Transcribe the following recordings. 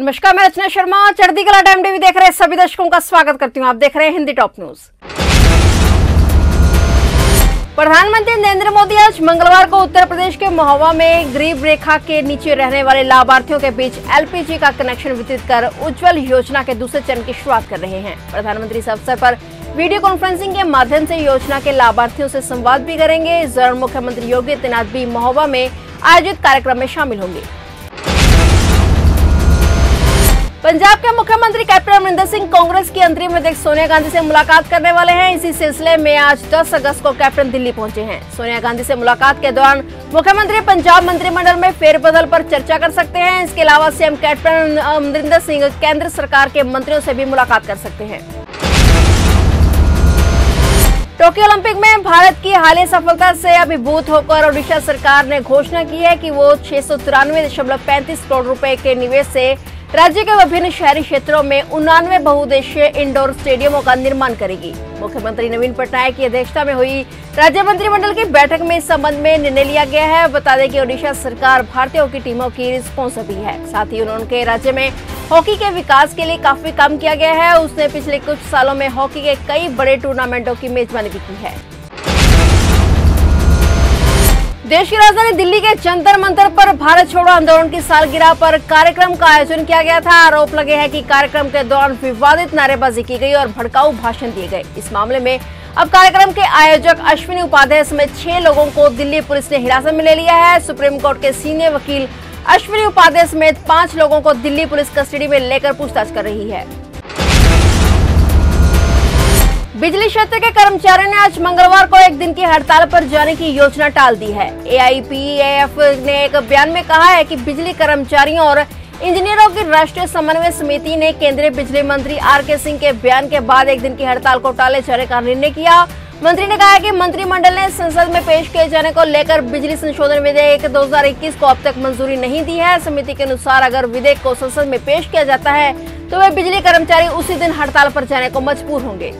नमस्कार, मैं रचना शर्मा। चढ़ती कला टाइम टीवी देख रहे सभी दर्शकों का स्वागत करती हूं। आप देख रहे हैं हिंदी टॉप न्यूज। प्रधानमंत्री नरेंद्र मोदी आज मंगलवार को उत्तर प्रदेश के महोबा में गरीब रेखा के नीचे रहने वाले लाभार्थियों के बीच एलपीजी का कनेक्शन वितरित कर उज्ज्वल योजना के दूसरे चरण की शुरुआत कर रहे हैं। प्रधानमंत्री इस अवसर पर वीडियो कॉन्फ्रेंसिंग के माध्यम से योजना के लाभार्थियों से संवाद भी करेंगे। इस दौरान मुख्यमंत्री योगी आदित्यनाथ भी महोबा में आयोजित कार्यक्रम में शामिल होंगे। पंजाब के मुख्यमंत्री कैप्टन अमरिंदर सिंह कांग्रेस की अंतरिम अध्यक्ष सोनिया गांधी से मुलाकात करने वाले हैं। इसी सिलसिले में आज 10 अगस्त को कैप्टन दिल्ली पहुंचे हैं। सोनिया गांधी से मुलाकात के दौरान मुख्यमंत्री पंजाब मंत्रिमंडल में फेरबदल पर चर्चा कर सकते हैं। इसके अलावा सीएम कैप्टन अमरिंदर सिंह केंद्र सरकार के मंत्रियों से भी मुलाकात कर सकते हैं। टोक्यो ओलंपिक में भारत की हालिया सफलता से अभिभूत होकर ओडिशा सरकार ने घोषणा की है कि वो 693.35 करोड़ रुपए के निवेश से राज्य के विभिन्न शहरी क्षेत्रों में 89 बहुउद्देशीय इंडोर स्टेडियमों का निर्माण करेगी। मुख्यमंत्री नवीन पटनायक की अध्यक्षता में हुई राज्य मंत्रिमंडल की बैठक में इस संबंध में निर्णय लिया गया है। बता दें कि ओडिशा सरकार भारतीय हॉकी टीमों की स्पॉन्सर भी है। साथ ही उनके राज्य में हॉकी के विकास के लिए काफी काम किया गया है। उसने पिछले कुछ सालों में हॉकी के कई बड़े टूर्नामेंटों की मेजबानी भी की है। देश की राजधानी दिल्ली के जंतर मंतर पर भारत छोड़ो आंदोलन की सालगिरह पर कार्यक्रम का आयोजन किया गया था। आरोप लगे हैं कि कार्यक्रम के दौरान विवादित नारेबाजी की गई और भड़काऊ भाषण दिए गए। इस मामले में अब कार्यक्रम के आयोजक अश्विनी उपाध्याय समेत 6 लोगों को दिल्ली पुलिस ने हिरासत में ले लिया है। सुप्रीम कोर्ट के सीनियर वकील अश्विनी उपाध्याय समेत 5 लोगों को दिल्ली पुलिस कस्टडी में लेकर पूछताछ कर रही है। बिजली क्षेत्र के कर्मचारियों ने आज मंगलवार को एक दिन की हड़ताल पर जाने की योजना टाल दी है। एआईपीएफ ने एक बयान में कहा है कि बिजली कर्मचारियों और इंजीनियरों की राष्ट्रीय समन्वय समिति ने केंद्रीय बिजली मंत्री आरके सिंह के बयान के बाद एक दिन की हड़ताल को टाले जाने का निर्णय किया। मंत्री ने कहा कि मंत्रिमंडल ने संसद में पेश किए जाने को लेकर बिजली संशोधन विधेयक 2021 को अब तक मंजूरी नहीं दी है। समिति के अनुसार अगर विधेयक को संसद में पेश किया जाता है तो वे बिजली कर्मचारी उसी दिन हड़ताल पर जाने को मजबूर होंगे।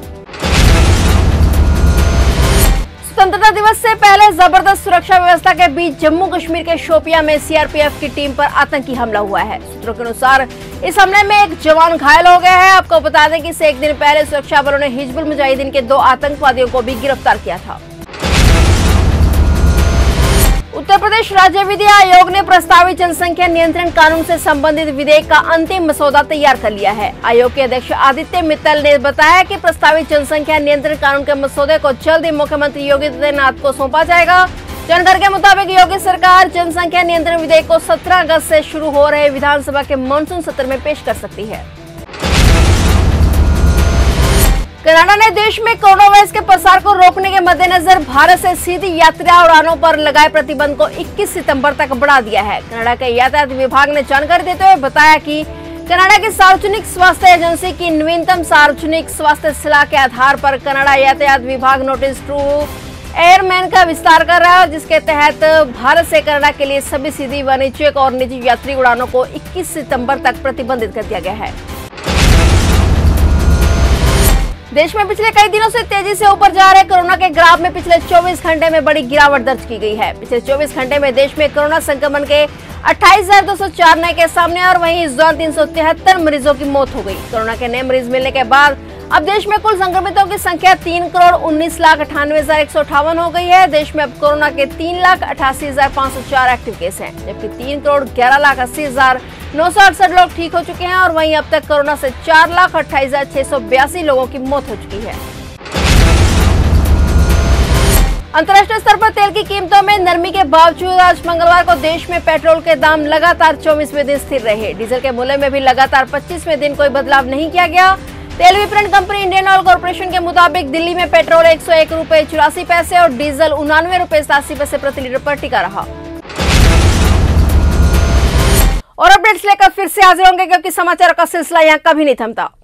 स्वतंत्रता दिवस से पहले जबरदस्त सुरक्षा व्यवस्था के बीच जम्मू कश्मीर के शोपियां में सीआरपीएफ की टीम पर आतंकी हमला हुआ है। सूत्रों के अनुसार इस हमले में एक जवान घायल हो गया है। आपको बता दें कि इससे एक दिन पहले सुरक्षा बलों ने हिजबुल मुजाहिदीन के 2 आतंकवादियों को भी गिरफ्तार किया था। उत्तर प्रदेश राज्य विधि आयोग ने प्रस्तावित जनसंख्या नियंत्रण कानून से संबंधित विधेयक का अंतिम मसौदा तैयार कर लिया है। आयोग के अध्यक्ष आदित्य मित्तल ने बताया कि प्रस्तावित जनसंख्या नियंत्रण कानून के मसौदे को जल्द ही मुख्यमंत्री योगी आदित्यनाथ को सौंपा जाएगा। जानकारी के मुताबिक योगी सरकार जनसंख्या नियंत्रण विधेयक को 17 अगस्त से शुरू हो रहे विधानसभा के मानसून सत्र में पेश कर सकती है। कनाडा ने देश में कोरोना वायरस के प्रसार को रोकने के मद्देनजर भारत से सीधी यात्रा उड़ानों पर लगाए प्रतिबंध को 21 सितंबर तक बढ़ा दिया है। कनाडा के यातायात विभाग ने जानकारी देते हुए बताया कि कनाडा की सार्वजनिक स्वास्थ्य एजेंसी की नवीनतम सार्वजनिक स्वास्थ्य सलाह के आधार पर कनाडा यातायात विभाग नोटिस टू एयरमैन का विस्तार कर रहा है, जिसके तहत भारत से कनाडा के लिए सभी सीधी वाणिज्यिक और निजी यात्री उड़ानों को 21 सितंबर तक प्रतिबंधित कर दिया गया है। देश में पिछले कई दिनों से तेजी से ऊपर जा रहे कोरोना के ग्राफ में पिछले 24 घंटे में बड़ी गिरावट दर्ज की गई है। पिछले 24 घंटे में देश में कोरोना संक्रमण के 28,204 नए केस सामने और वहीं इस दौरान 373 मरीजों की मौत हो गई। कोरोना के नए मरीज मिलने के बाद अब देश में कुल संक्रमितों की संख्या 3,19,98,158 हो गई है। देश में अब कोरोना के 3,88,504 एक्टिव केस हैं, जबकि 3,11,80,968 लोग ठीक हो चुके हैं और वहीं अब तक कोरोना से 4,28,682 लोगों की मौत हो चुकी है। अंतर्राष्ट्रीय स्तर पर तेल की कीमतों में नरमी के बावजूद आज मंगलवार को देश में पेट्रोल के दाम लगातार 24वें दिन स्थिर रहे। डीजल के मूल्य में भी लगातार 25वें दिन कोई बदलाव नहीं किया गया। तेल विपणन कंपनी इंडियन ऑयल कॉर्पोरेशन के मुताबिक दिल्ली में पेट्रोल 101 रुपए 84 पैसे और डीजल 99 रुपए 87 पैसे प्रति लीटर पर टिका रहा। और अपडेट्स लेकर फिर से हाजिर होंगे, क्योंकि समाचार का सिलसिला यहाँ कभी नहीं थमता।